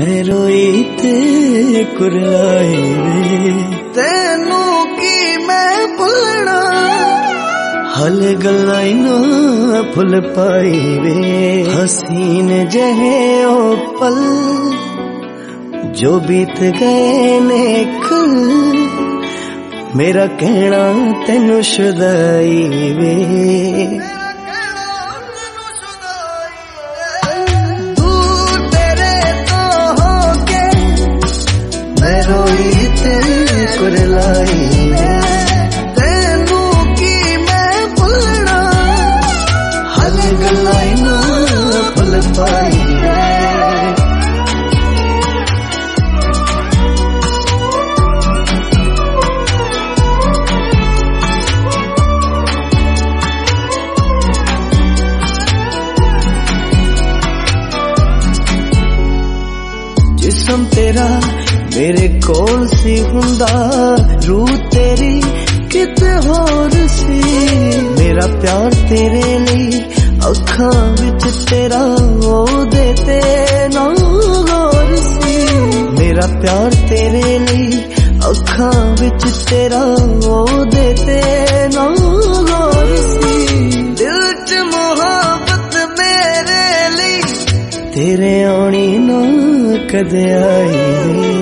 मैं रोई ते कुरलाई वे, तेनू की मैं भुलना, हल गल्लां ना भुल पाई वे। हसीन जहे ओ पल जो बीत गए ने कल, मेरा कहना तेनू शुदाई वे। दूर तेरे तो होके मैं रोई ते कुरलाई वे, तेनू की मैं भुलना, हल गल्लां ना भुल पाई वे। जिस्म तेरा मेरे कोल सी हुंदा, रूह तेरी किते होर सी। मेरा प्यार तेरे लिए अखां विच तेरा ओदे ते ना गौर सी। मेरा प्यार तेरे लिए अखां विच तेरा ओदे ते ना गौर सी। दिल च मोहब्बत मेरे लिए तेरे आनी ना कदे आई।